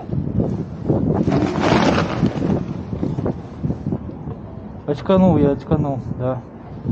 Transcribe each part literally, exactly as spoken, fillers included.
Очканул я, очканул, да.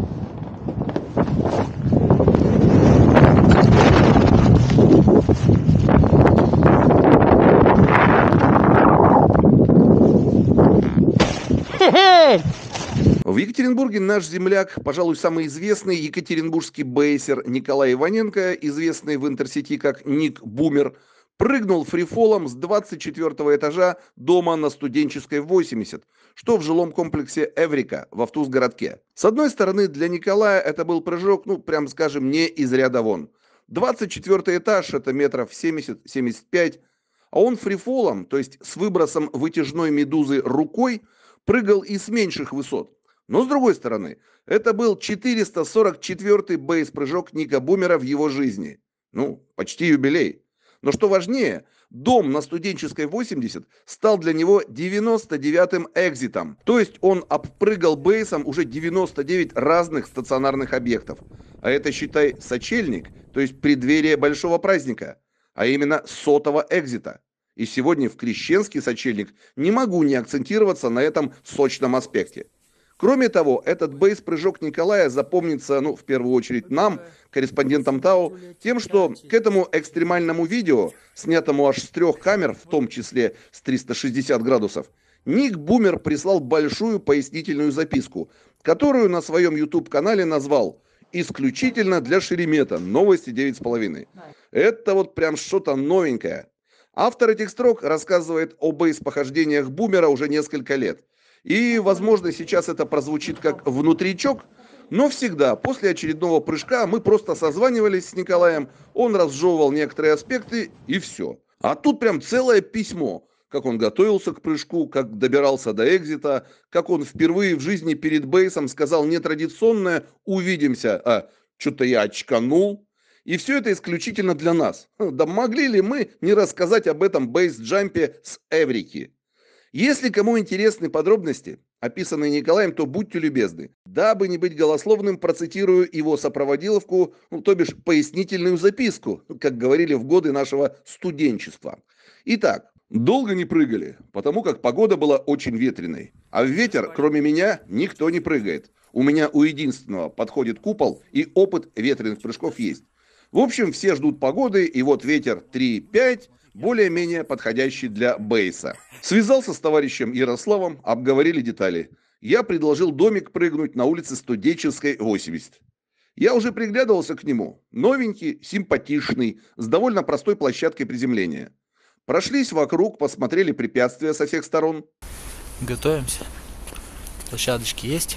В Екатеринбурге наш земляк, пожалуй, самый известный екатеринбургский бейсер Николай Иваненко, известный в интерсети как Ник Бумер, прыгнул фрифолом с двадцать четвёртого этажа дома на Студенческой восемьдесят, что в жилом комплексе Эврика в Автузгородке. С одной стороны, для Николая это был прыжок, ну, прям скажем, не из ряда вон. двадцать четвёртый этаж, это метров семьдесят — семьдесят пять, а он фрифолом, то есть с выбросом вытяжной медузы рукой, прыгал и с меньших высот. Но с другой стороны, это был четыреста сорок четвёртый бейс-прыжок Ника Бумера в его жизни. Ну, почти юбилей. Но что важнее, дом на Студенческой восемьдесят стал для него девяносто девятым экзитом. То есть он обпрыгал бейсом уже девяносто девять разных стационарных объектов. А это, считай, сочельник, то есть преддверие большого праздника, а именно сотого экзита. И сегодня в крещенский сочельник не могу не акцентироваться на этом сочном аспекте. Кроме того, этот бейс-прыжок Николая запомнится, ну, в первую очередь нам, корреспондентам ТАО, тем, что к этому экстремальному видео, снятому аж с трех камер, в том числе с триста шестьдесят градусов, Ник Бумер прислал большую пояснительную записку, которую на своем YouTube-канале назвал «Исключительно для Шеремета. Новости девять с половиной». Это вот прям что-то новенькое. Автор этих строк рассказывает о бейс-похождениях Бумера уже несколько лет. И, возможно, сейчас это прозвучит как внутричок, но всегда после очередного прыжка мы просто созванивались с Николаем, он разжевывал некоторые аспекты и все. А тут прям целое письмо, как он готовился к прыжку, как добирался до экзита, как он впервые в жизни перед бейсом сказал нетрадиционное «увидимся», а что-то я очканул. И все это исключительно для нас. Да могли ли мы не рассказать об этом бейс-джампе с Эврики? Если кому интересны подробности, описанные Николаем, то будьте любезны. Дабы не быть голословным, процитирую его сопроводиловку, ну, то бишь пояснительную записку, как говорили в годы нашего студенчества. Итак, долго не прыгали, потому как погода была очень ветреной. А в ветер, кроме меня, никто не прыгает. У меня у единственного подходит купол, и опыт ветреных прыжков есть. В общем, все ждут погоды, и вот ветер три-пять, более-менее подходящий для бейса. Связался с товарищем Ярославом, обговорили детали. Я предложил домик прыгнуть на улице Студенческой восемьдесят. Я уже приглядывался к нему. Новенький, симпатичный, с довольно простой площадкой приземления. Прошлись вокруг, посмотрели препятствия со всех сторон. Готовимся. Площадочки есть.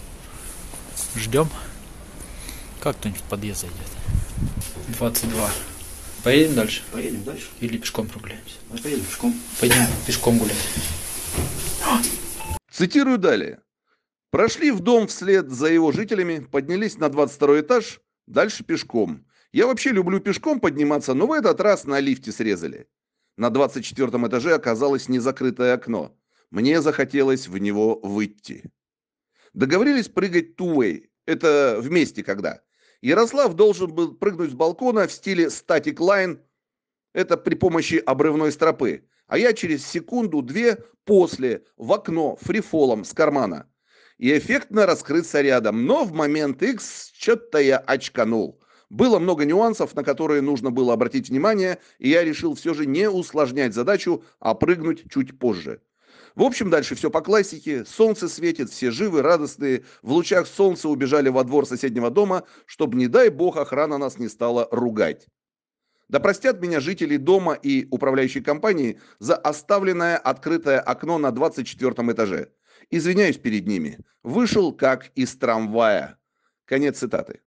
Ждем. Как кто-нибудь в подъезд зайдет? двадцать два. Поедем дальше? Поедем дальше. Или пешком прогуляемся? Мы поедем пешком. Пойдем пешком гулять. Цитирую далее. Прошли в дом вслед за его жителями, поднялись на двадцать второй этаж, дальше пешком. Я вообще люблю пешком подниматься, но в этот раз на лифте срезали. На двадцать четвёртом этаже оказалось незакрытое окно. Мне захотелось в него выйти. Договорились прыгать two-way. Это вместе когда. Ярослав должен был прыгнуть с балкона в стиле static line, это при помощи обрывной стропы, а я через секунду-две после в окно фрифолом с кармана. И эффектно раскрыться рядом, но в момент X что-то я очканул. Было много нюансов, на которые нужно было обратить внимание, и я решил все же не усложнять задачу, а прыгнуть чуть позже. В общем, дальше все по классике. Солнце светит, все живы, радостные. В лучах солнца убежали во двор соседнего дома, чтобы, не дай бог, охрана нас не стала ругать. Да простят меня жители дома и управляющей компании за оставленное открытое окно на двадцать четвёртом этаже. Извиняюсь перед ними. Вышел как из трамвая. Конец цитаты.